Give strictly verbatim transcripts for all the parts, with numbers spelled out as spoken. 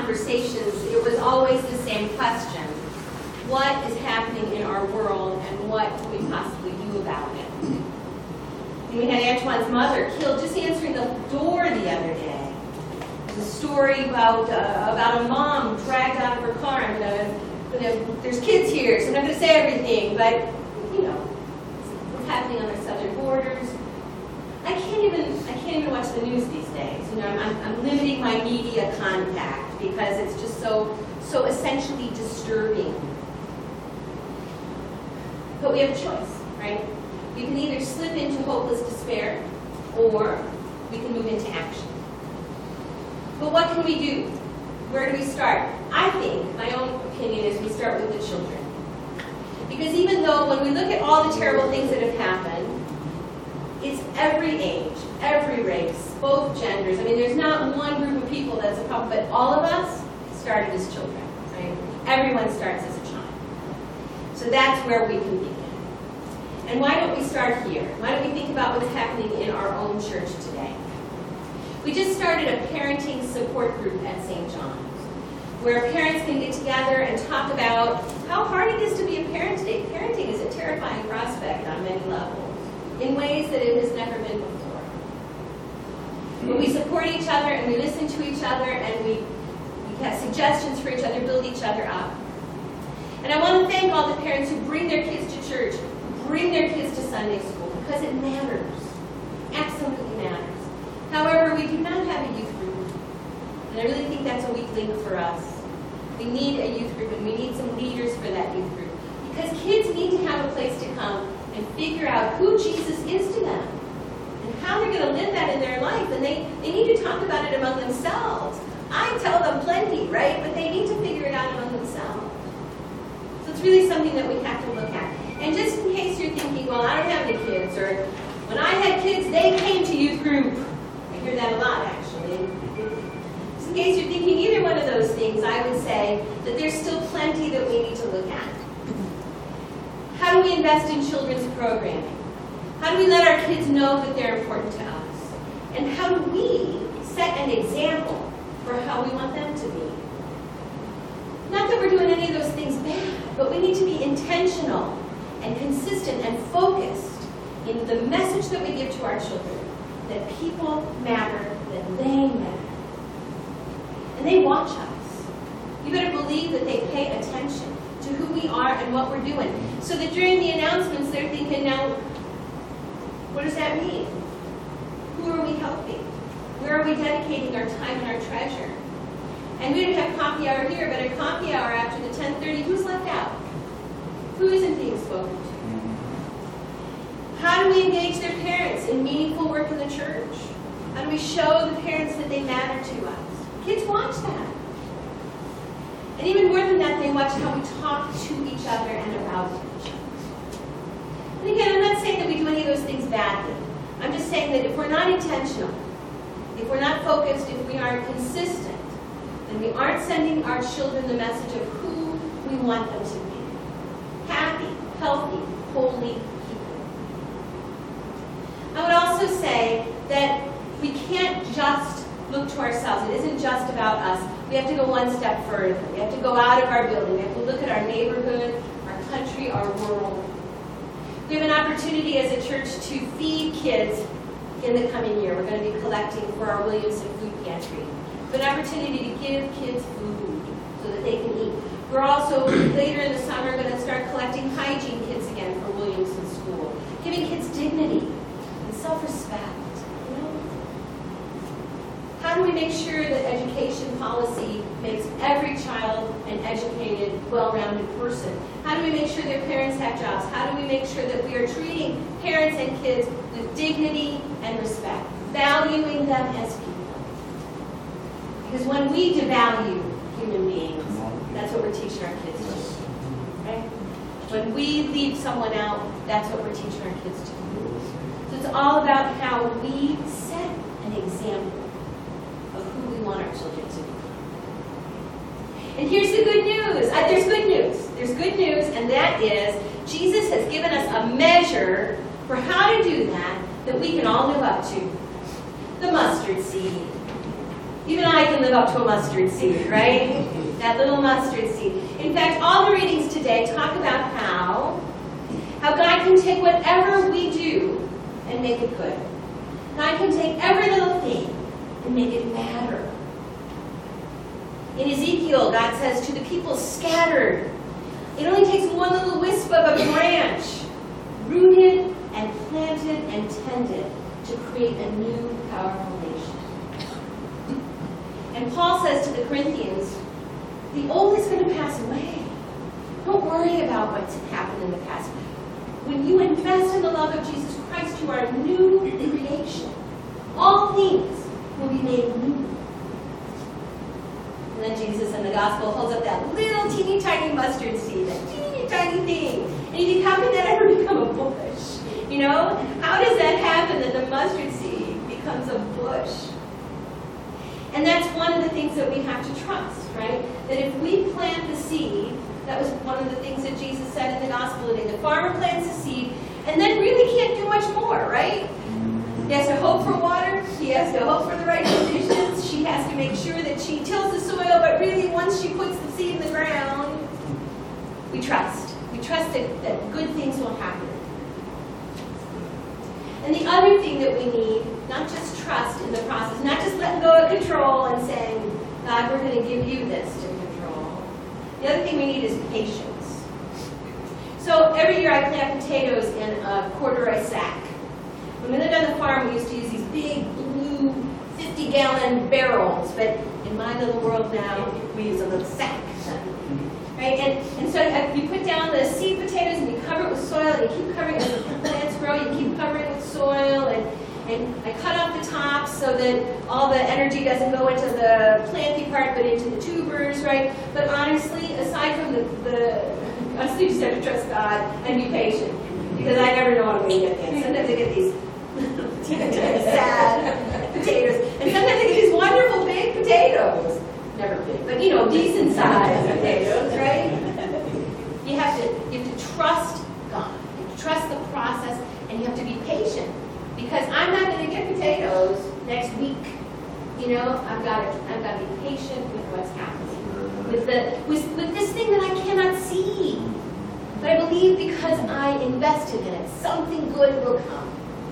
conversations, it was always the same question. What is happening in our world, and what can we possibly do about it? And we had Antoine's mother killed just answering the door the other day. There's a story about uh, about a mom dragged out of her car. I'm gonna, gonna, there's kids here, so I'm not going to say everything, but, you know, what's happening on our southern borders. I can't even I can't even watch the news these days. You know, I'm, I'm limiting my media contact because it's just so so essentially disturbing. But we have a choice, right? We can either slip into hopeless despair, or we can move into action. But what can we do? Where do we start? I think, my own opinion is we start with the children. Because even though when we look at all the terrible things that have happened, it's every age, every race, both genders. I mean, there's not one group of people that's a problem, but all of us started as children, right? Everyone starts as a child. So that's where we can begin. And why don't we start here? Why don't we think about what's happening in our own church today? We just started a parenting support group at Saint John's, where parents can get together and talk about how hard it is to be a parent today. Parenting is a terrifying prospect on many levels, in ways that it has never been before. But we support each other, and we listen to each other, and we, we have suggestions for each other, build each other up. And I want to thank all the parents who bring their kids to church, who bring their kids to Sunday school, because it matters. Absolutely matters. However, we do not have a youth group. And I really think that's a weak link for us. We need a youth group, and we need some leaders for that youth group. Because kids need to have a place to come and figure out who Jesus is to them and how they're going to live that in their life. And they, they need to talk about it among themselves. I tell them plenty, right? But they need to figure it out among themselves. So it's really something that we have to look at. And just in case you're thinking, well, I don't have any kids, or when I had kids, they came to youth group. I hear that a lot, actually. Just in case you're thinking either one of those things, I would say that there's still plenty that we need to look at. How do we invest in children's programming? How do we let our kids know that they're important to us? And how do we set an example for how we want them to be? Not that we're doing any of those things bad, but we need to be intentional and consistent and focused in the message that we give to our children, that people matter, that they matter. And they watch us. You better believe that they pay attention to who we are and what we're doing. So that during the announcements, they're thinking, now, what does that mean? Who are we helping? Where are we dedicating our time and our treasure? And we don't have coffee hour here, but at coffee hour after the ten thirty, who's left out? Who isn't being spoken to? How do we engage their parents in meaningful work in the church? How do we show the parents that they matter to us? Kids watch that. And even more than that, they watch how we talk to each other and about each other. And again, I'm not saying that we do any of those things badly. I'm just saying that if we're not intentional, if we're not focused, if we aren't consistent, then we aren't sending our children the message of who we want them to be. Happy, healthy, holy people. I would also say that we can't just look to ourselves. It isn't just about us. We have to go one step further. We have to go out of our building. We have to look at our neighborhood, our country, our world. We have an opportunity as a church to feed kids in the coming year. We're going to be collecting for our Williamson Food Pantry. We have an opportunity to give kids food so that they can eat. We're also, later in the summer, going to start collecting hygiene kits again for Williamson School, giving kids dignity and self-respect. You know? How do we make sure that education policy makes every child an educated, well-rounded person? How do we make sure their parents have jobs? How do we make sure that we are treating parents and kids with dignity and respect, valuing them as people? Because when we devalue human beings, that's what we're teaching our kids to do. Right? When we leave someone out, that's what we're teaching our kids to do. So it's all about how we set an example of who we want our children to be. And here's the good news. Uh, there's good news. There's good news, and that is Jesus has given us a measure for how to do that that we can all live up to. The mustard seed. Even I can live up to a mustard seed, right? That little mustard seed. In fact, all the readings today talk about how, how God can take whatever we do and make it good. God can take every little thing and make it matter. In Ezekiel, God says to the people scattered, it only takes one little wisp of a branch, rooted and planted and tended, to create a new, powerful nation. And Paul says to the Corinthians, the old is going to pass away. Don't worry about what's happened in the past. When you invest in the love of Jesus Christ, you are a new creation. All things will be made new. And then Jesus in the gospel holds up that little teeny tiny mustard seed, that teeny tiny thing. And you think, how can that ever become a bush? You know? How does that happen that the mustard seed becomes a bush? And that's one of the things that we have to trust, right? That if we plant the seed, that was one of the things that Jesus said in the gospel today. The farmer plants the seed and then really can't do much more, right? He has to hope for water. He has to hope for the right conditions. She has to make sure that she tills the soil, but really once she puts the seed in the ground, we trust. We trust that, that good things will happen. And the other thing that we need, not just trust in the process, not just letting go of control and saying, God, we're going to give you this to control. The other thing we need is patience. So every year I plant potatoes in a corduroy sack. When we lived on the farm, we used to use these big blue fifty gallon barrels, but in my little world now, we use a little sack. Right? And, and so you put down the seed potatoes and you cover it with soil, and you keep covering it as the plants grow, you keep covering it with soil, and, and I cut off the tops so that all the energy doesn't go into the planty part, but into the tubers, right? But honestly, aside from the, the honestly, you just have to trust God and be patient, because I never know what I'm going to get. Sometimes I get these sad potatoes, and sometimes I get these wonderful big potatoes. Never big, but you know, decent sized potatoes, right? You have to you have to trust God. You have to trust the process, and you have to be patient, because I'm not going to get potatoes next week. You know, I've got to I've got to be patient with what's happening, with the with with this thing that I cannot see, but I believe because I invested in it, something good will come.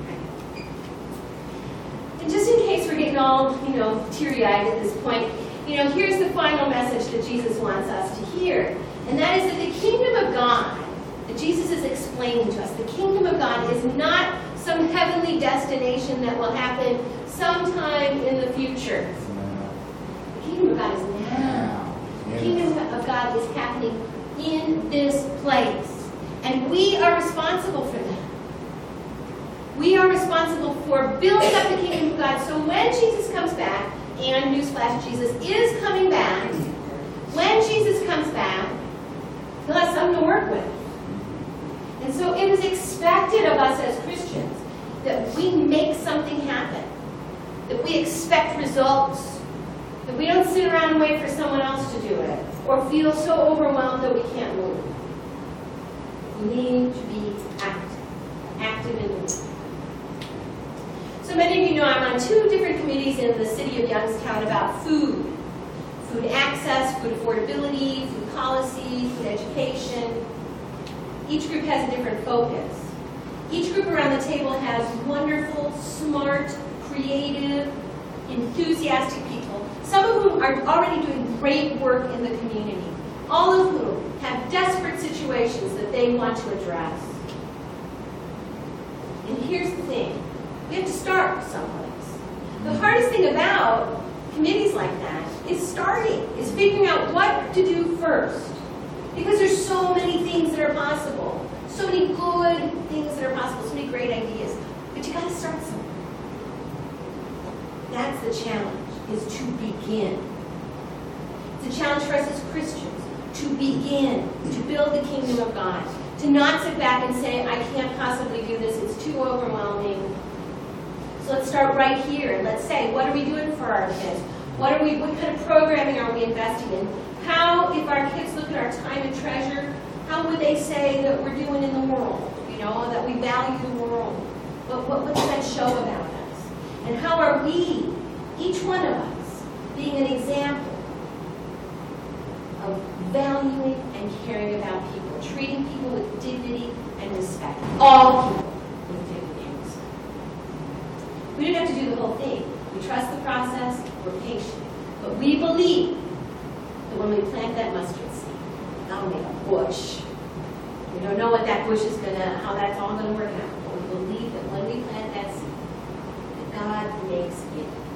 And just in case we're getting all you know teary-eyed at this point. You know, here's the final message that Jesus wants us to hear. And that is that the kingdom of God, that Jesus is explaining to us, the kingdom of God is not some heavenly destination that will happen sometime in the future. The kingdom of God is now. The kingdom of God is happening in this place. And we are responsible for that. We are responsible for building up the kingdom of God. So when Jesus comes back, and newsflash, Jesus is coming back. When Jesus comes back, he'll have something to work with. And so it is expected of us as Christians that we make something happen, that we expect results, that we don't sit around and wait for someone else to do it, or feel so overwhelmed that we can't move. We need to be active, active in movement. So many of you know I'm on two different committees in the city of Youngstown about food. Food access, food affordability, food policy, food education. Each group has a different focus. Each group around the table has wonderful, smart, creative, enthusiastic people, some of whom are already doing great work in the community, all of whom have desperate situations that they want to address. And here's the thing. We have to start someplace. The hardest thing about committees like that is starting, is figuring out what to do first. Because there's so many things that are possible. So many good things that are possible, so many great ideas. But you gotta start somewhere. That's the challenge, is to begin. It's a challenge for us as Christians, to begin, to build the kingdom of God. To not sit back and say, I can't possibly do this, it's too overwhelming. So let's start right here and let's say, what are we doing for our kids? What are we? What kind of programming are we investing in? How, if our kids look at our time and treasure, how would they say that we're doing in the world? You know, that we value the world. What, what, what does that show about us? And how are we, each one of us, being an example of valuing and caring about people, treating people with dignity and respect. All people with dignity and respect. We don't have to do the whole thing. We trust the process, we're patient. But we believe that when we plant that mustard seed, that'll make a bush. We don't know what that bush is gonna, how that's all gonna work out. But we believe that when we plant that seed, that God makes it